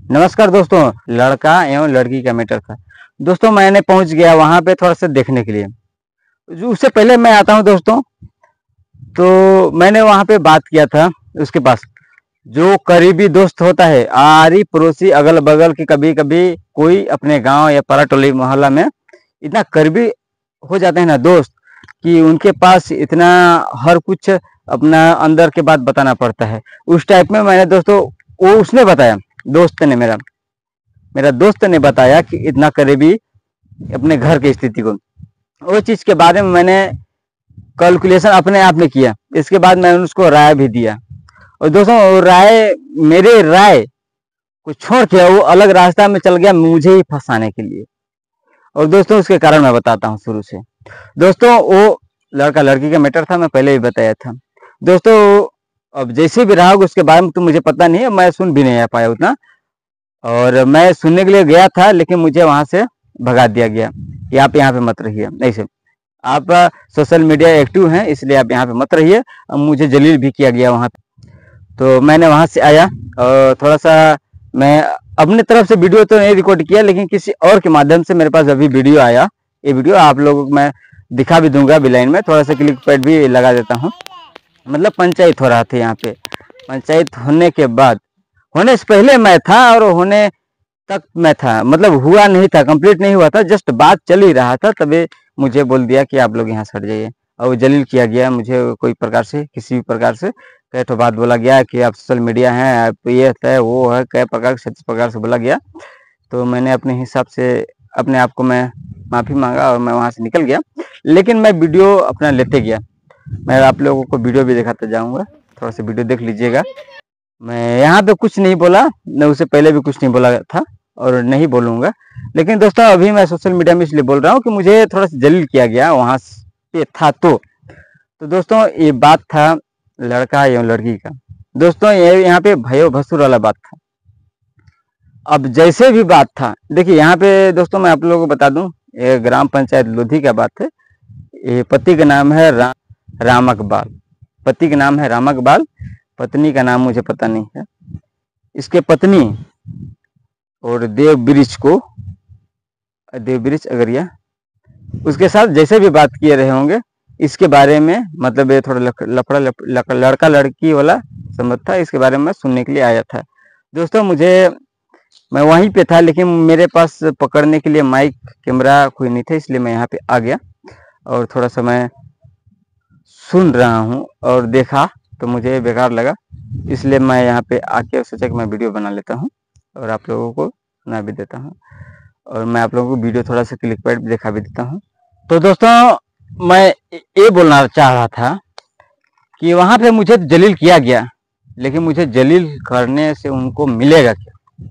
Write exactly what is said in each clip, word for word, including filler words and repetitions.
नमस्कार दोस्तों, लड़का एवं लड़की का मैटर था। दोस्तों मैंने पहुंच गया वहां पे थोड़ा सा देखने के लिए। जो उससे पहले मैं आता हूं दोस्तों, तो मैंने वहां पे बात किया था उसके पास। जो करीबी दोस्त होता है, आरी पड़ोसी अगल बगल की, कभी कभी कोई अपने गांव या पारा टोली मोहल्ला में इतना करीबी हो जाते हैं ना दोस्त, कि उनके पास इतना हर कुछ अपना अंदर के बात बताना पड़ता है। उस टाइप में मैंने दोस्तों, वो उसने बताया, दोस्त ने मेरा मेरा दोस्त ने बताया कि इतना करीबी अपने घर की स्थिति को, वो चीज के बारे में मैंने कैलकुलेशन अपने आप में किया। इसके बाद मैंने उसको राय भी दिया, और दोस्तों वो राय, मेरे राय को छोड़ के वो अलग रास्ता में चल गया मुझे ही फंसाने के लिए। और दोस्तों उसके कारण मैं बताता हूँ शुरू से। दोस्तों वो लड़का लड़की का मैटर था, मैं पहले भी बताया था दोस्तों। अब जैसे भी रहा होगा उसके बारे में तो मुझे पता नहीं है, मैं सुन भी नहीं आ पाया उतना। और मैं सुनने के लिए गया था, लेकिन मुझे वहां से भगा दिया गया कि आप यहाँ पे मत रहिए। ऐसे आप सोशल मीडिया एक्टिव हैं, इसलिए आप यहाँ पे मत रहिए। अब मुझे जलील भी किया गया वहाँ पे। तो मैंने वहां से आया और थोड़ा सा मैं अपने तरफ से वीडियो तो नहीं रिकॉर्ड किया, लेकिन किसी और के माध्यम से मेरे पास अभी वीडियो आया। ये वीडियो आप लोगों को मैं दिखा भी दूंगा, बिलाइन में थोड़ा सा क्लिक पैड भी लगा देता हूँ। मतलब पंचायत हो रहा था यहाँ पे। पंचायत होने के बाद, होने से पहले मैं था और होने तक मैं था, मतलब हुआ नहीं था, कंप्लीट नहीं हुआ था, जस्ट बात चल ही रहा था। तभी मुझे बोल दिया कि आप लोग यहाँ से हट जाइए, और वो जलील किया गया मुझे कोई प्रकार से, किसी भी प्रकार से। कई तो बात बोला गया कि आप सोशल मीडिया हैं, आप ये है वो है, कई प्रकार से प्रकार से बोला गया। तो मैंने अपने हिसाब से अपने आप को मैं माफ़ी मांगा और मैं वहाँ से निकल गया। लेकिन मैं वीडियो अपना लेते गया। मैं आप लोगों को वीडियो भी दिखाते जाऊँगा, थोड़ा सा वीडियो देख लीजिएगा। मैं यहाँ पे कुछ नहीं बोला, मैं उससे पहले भी कुछ नहीं बोला था और नहीं बोलूँगा। लेकिन दोस्तों अभी मैं सोशल मीडिया में इसलिए बोल रहा हूँ कि मुझे थोड़ा सा जलील किया गया वहाँ पे था। तो तो दोस्तों ये बात था लड़का एवं लड़की का। दोस्तों ये यहाँ पे भयो भसुर वाला बात था। अब जैसे भी बात था, देखिए यहाँ पे दोस्तों मैं आप लोगों को बता दूं, ये ग्राम पंचायत लोधी का बात है। ये पति का नाम है रा, रामकबाल। पति का नाम है रामकबाल, पत्नी का नाम मुझे पता नहीं है। इसके पत्नी और देव ब्रिज को, देव ब्रिज अगरिया, उसके साथ जैसे भी बात किए रहे होंगे इसके बारे में, मतलब ये थोड़ा लफड़ा लप, लक, लड़का लड़की वाला संबंध था, इसके बारे में सुनने के लिए आया था। दोस्तों मुझे, मैं वहीं पे था, लेकिन मेरे पास पकड़ने के लिए माइक कैमरा कोई नहीं था, इसलिए मैं यहाँ पे आ गया और थोड़ा सा मैं सुन रहा हूँ और देखा तो मुझे बेकार लगा, इसलिए मैं यहाँ पे आके सोचा कि मैं वीडियो बना लेता हूँ और आप लोगों को सुना भी देता हूँ, और मैं आप लोगों को वीडियो थोड़ा सा क्लिक पैड दिखा भी देता हूँ। तो दोस्तों मैं ये बोलना चाह रहा था कि वहाँ पे मुझे जलील किया गया, लेकिन मुझे जलील करने से उनको मिलेगा क्या?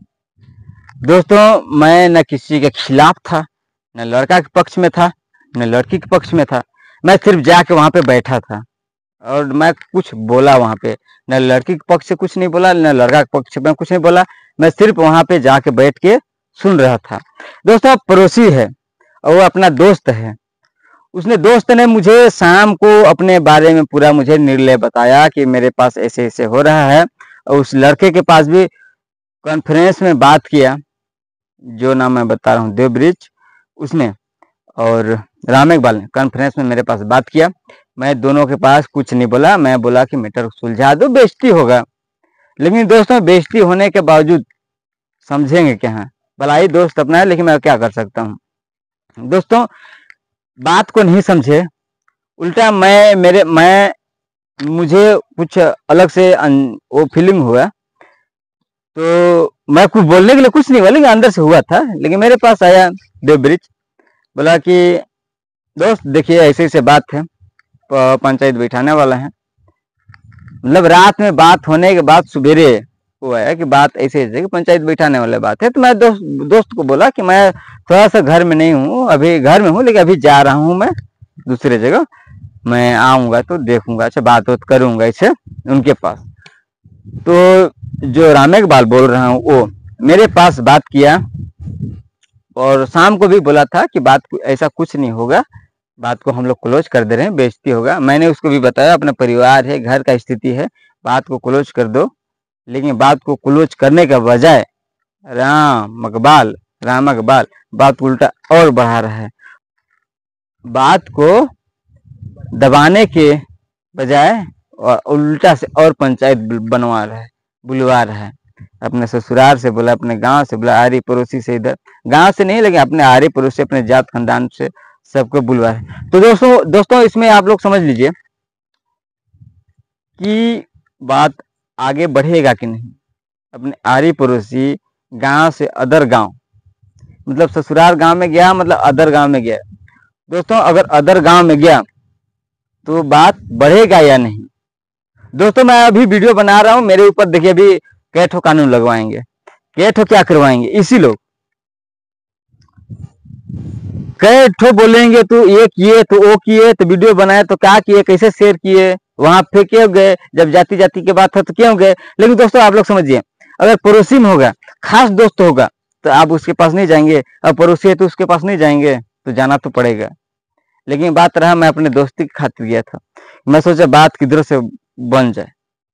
दोस्तों मैं न किसी के खिलाफ था, न लड़का के पक्ष में था, न लड़की के पक्ष में था। मैं सिर्फ जाके वहाँ पे बैठा था और मैं कुछ बोला वहाँ पे, न लड़की के पक्ष से कुछ नहीं बोला, न लड़का के पक्ष में कुछ नहीं बोला। मैं सिर्फ वहाँ पे जाके बैठ के सुन रहा था। दोस्तों पड़ोसी है और वो अपना दोस्त है। उसने दोस्त ने मुझे शाम को अपने बारे में पूरा मुझे निर्णय बताया कि मेरे पास ऐसे ऐसे हो रहा है, और उस लड़के के पास भी कॉन्फ्रेंस में बात किया, जो नाम मैं बता रहा हूँ देव ब्रिज, उसने और रामेकबाल ने कॉन्फ्रेंस में मेरे पास बात किया। मैं दोनों के पास कुछ नहीं बोला, मैं बोला कि मैटर सुलझा दो, बेइज्जती होगा। लेकिन दोस्तों बेइज्जती होने के बावजूद समझेंगे क्या है, भला ही दोस्त अपना है, लेकिन मैं क्या कर सकता हूँ। दोस्तों बात को नहीं समझे, उल्टा मैं मेरे मैं मुझे कुछ अलग से वो फीलिंग हुआ, तो मैं कुछ बोलने के लिए कुछ नहीं बोला, लेकिन अंदर से हुआ था। लेकिन मेरे पास आया देव ब्रिज, बोला कि दोस्त देखिए ऐसे ऐसे बात है, पंचायत बैठाने वाला है। मतलब रात में बात होने के बाद सवेरे हुआ है कि बात ऐसे ऐसे कि पंचायत बैठाने वाला बात है। तो मैं दोस्त दोस्त को बोला कि मैं थोड़ा सा घर में नहीं हूँ, अभी घर में हूँ, लेकिन अभी जा रहा हूँ मैं दूसरे जगह, मैं आऊँगा तो देखूंगा, अच्छा बात बात करूंगा इसे उनके पास। तो जो रामेकबाल बोल रहा हूँ वो मेरे पास बात किया और शाम को भी बोला था कि बात ऐसा कुछ नहीं होगा, बात को हम लोग क्लोज कर दे रहे हैं, बेइज्जती होगा। मैंने उसको भी बताया अपना परिवार है, घर का स्थिति है, बात को क्लोज कर दो। लेकिन बात को क्लोज करने के बजाय राम अकबाल राम अकबाल बात को उल्टा और बढ़ा रहा है, बात को दबाने के बजाय और उल्टा से और पंचायत बनवा रहा है, बुलवा रहा है। अपने ससुराल से बोला, अपने गांव से बोला, आरी पड़ोसी से, इधर गांव से नहीं लेकिन अपने आरी पड़ोसी, अपने जात खानदान से सबको बुलवा रहा है। तो दोस्तों दोस्तों इसमें आप लोग समझ लीजिए कि बात आगे बढ़ेगा कि नहीं। अपने आरी पड़ोसी गांव से अदर गांव, मतलब ससुराल गांव में गया मतलब अदर गांव में गया। दोस्तों अगर अदर गांव में गया तो बात बढ़ेगा या नहीं। दोस्तों मैं अभी वीडियो बना रहा हूं, मेरे ऊपर देखिए अभी कैठो कानून लगवाएंगे, कैठो क्या करवाएंगे, इसी लोग कैठो बोलेंगे तो ये किए तो वो किए, तो वीडियो बनाए तो क्या किए, कैसे शेयर किए, वहां पे क्यों गए, जब जाति जाति की बात है तो क्यों गए। लेकिन दोस्तों आप लोग समझिए, अगर पड़ोसी में होगा, खास दोस्त होगा, तो आप उसके पास नहीं जाएंगे, अब पड़ोसी है तो उसके पास नहीं जाएंगे, तो जाना तो पड़ेगा। लेकिन बात रहा मैं अपने दोस्ती की खातिर गया था, मैं सोचा बात किधर से बन जाए,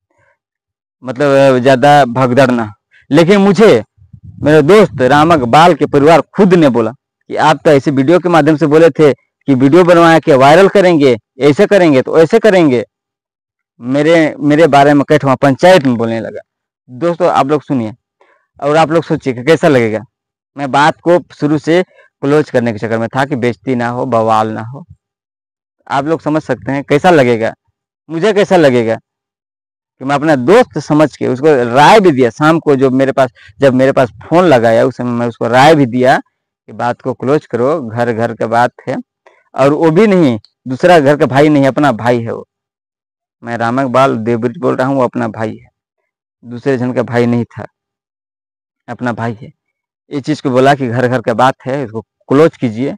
मतलब ज्यादा भगदड़ ना। लेकिन मुझे मेरे दोस्त राम अकबाल के परिवार खुद ने बोला कि आप तो ऐसे वीडियो के माध्यम से बोले थे कि वीडियो बनवा के वायरल करेंगे, ऐसे करेंगे तो ऐसे करेंगे, मेरे मेरे बारे में कैठवा पंचायत में बोलने लगा। दोस्तों आप लोग सुनिए और आप लोग सोचिए कि कैसा लगेगा। मैं बात को शुरू से क्लोज करने के चक्कर में था कि बेइज्जती ना हो, बवाल ना हो। आप लोग समझ सकते हैं कैसा लगेगा, मुझे कैसा लगेगा कि मैं अपना दोस्त समझ के उसको राय भी दिया। शाम को जो मेरे पास जब मेरे पास फोन लगाया उस समय मैं उसको राय भी दिया कि बात को क्लोज करो, घर घर का बात है, और वो भी नहीं दूसरा घर का भाई नहीं, अपना भाई है वो। मैं राम अकबाल देवब्रिज बोल रहा हूँ, वो अपना भाई है, दूसरे जन का भाई नहीं था, अपना भाई है। इस चीज को बोला कि घर घर का बात है, इसको क्लोज कीजिए।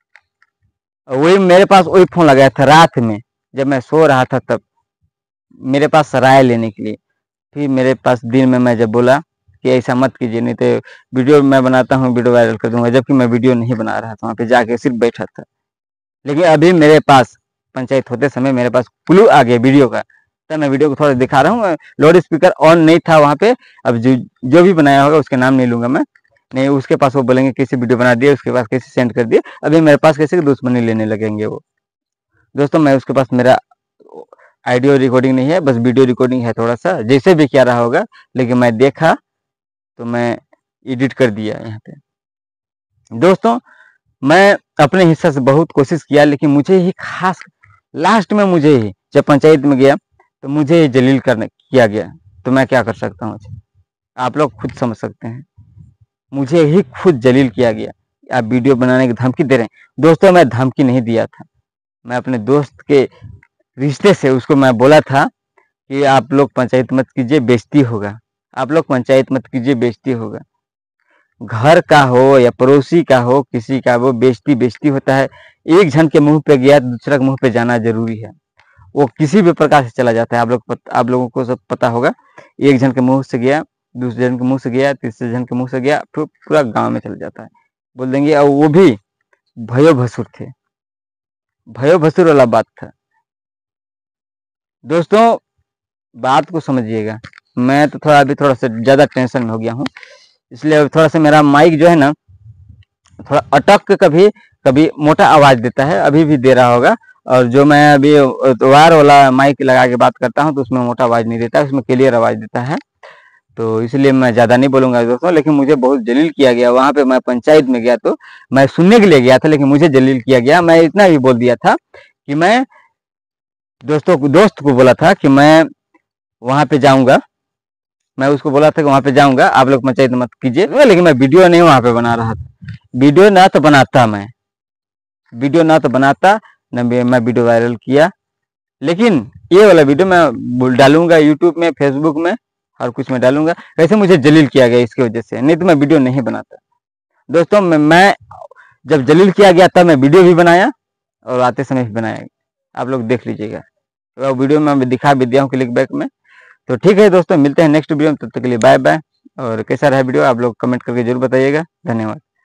वही मेरे पास वही फोन लगाया था रात में जब मैं सो रहा था, तब मेरे पास राय लेने के लिए। फिर मेरे पास दिन में मैं जब बोला कि ऐसा मत कीजिए, नहीं तो वीडियो मैं बनाता हूँ वीडियो वायरल कर दूंगा, जबकि मैं वीडियो नहीं बना रहा था, वहाँ पे जाके सिर्फ बैठा था। लेकिन अभी मेरे पास पंचायत होते समय मेरे पास क्लू आ गया वीडियो का, तब मैं वीडियो को थोड़ा दिखा रहा हूँ। लाउड स्पीकर ऑन नहीं था वहाँ पे। अब जो जो भी बनाया होगा उसके नाम नहीं लूंगा मैं, नहीं उसके पास वो बोलेंगे कैसे वीडियो बना दिए, उसके पास कैसे सेंड कर दिए, अभी मेरे पास कैसे दुश्मनी लेने लगेंगे वो। दोस्तों मैं उसके पास, मेरा ऑडियो रिकॉर्डिंग नहीं है, बस वीडियो रिकॉर्डिंग है, थोड़ा सा जैसे भी क्या रहा होगा, लेकिन मैं देखा तो मैं एडिट कर दिया यहाँ पे। दोस्तों मैं अपने हिस्से से बहुत कोशिश किया, लेकिन मुझे ही खास लास्ट में मुझे ही जब पंचायत में गया तो मुझे ही जलील करने किया गया। तो मैं क्या कर सकता हूँ, आप लोग खुद समझ सकते हैं। मुझे ही खुद जलील किया गया, आप वीडियो बनाने की धमकी दे रहे हैं। दोस्तों मैं धमकी नहीं दिया था, मैं अपने दोस्त के रिश्ते से उसको मैं बोला था कि आप लोग पंचायत मत कीजिए, बेइज्जती होगा, आप लोग पंचायत मत कीजिए, बेइज्जती होगा। घर का हो या पड़ोसी का हो, किसी का वो बेइज्जती बेइज्जती होता है। एक जन के मुंह पे गया तो दूसरा के मुंह पे जाना जरूरी है, वो किसी भी प्रकार से चला जाता है। आप लोग आप लोगों को सब पता होगा, एक जन के मुंह से गया, दूसरे जन के मुंह से गया, तीसरे जन के मुंह से गया, फिर पूरा गांव में चल जाता है, बोल देंगे। और वो भी भयो भसुर थे, भयो भसुर वाला बात था। दोस्तों बात को समझिएगा, मैं तो थोड़ा अभी थोड़ा सा ज्यादा टेंशन में हो गया हूँ, इसलिए थोड़ा सा मेरा माइक जो है ना थोड़ा अटक के कभी कभी मोटा आवाज देता है, अभी भी दे रहा होगा। और जो मैं अभी वायर वाला माइक लगा के बात करता हूँ तो उसमें मोटा आवाज नहीं देता, उसमें क्लियर आवाज देता है। तो इसलिए मैं ज्यादा नहीं बोलूंगा दोस्तों। लेकिं मुझे बहुत जलील किया गया वहां पे, मैं पंचायत में गया तो मैं सुनने के लिए गया था, लेकिन मुझे जलील किया गया। मैं इतना ही बोल दिया था कि मैं दोस्तों को दोस्त को बोला था कि मैं वहां पे जाऊंगा, मैं उसको बोला था कि वहां पे जाऊंगा, आप लोग पंचायत मत कीजिए। लेकिन मैं वीडियो नहीं वहां पे बना रहा था, वीडियो ना तो बनाता, मैं वीडियो ना तो बनाता न मैं वीडियो वायरल किया। लेकिन ये वाला वीडियो मैं डालूंगा यूट्यूब में, फेसबुक में, हर कुछ में डालूंगा। ऐसे मुझे जलील किया गया इसकी वजह से, नहीं तो मैं वीडियो नहीं बनाता। दोस्तों मैं, मैं जब जलील किया गया तब मैं वीडियो भी बनाया और आते समय भी बनाया, आप लोग देख लीजिएगा। तो वीडियो में मैं दिखा भी दिया हूँ क्लिक बैक में। तो ठीक है दोस्तों, मिलते हैं नेक्स्ट वीडियो में, तब तक के लिए बाय बाय। और कैसा रहा वीडियो आप लोग कमेंट करके जरूर बताइएगा। धन्यवाद।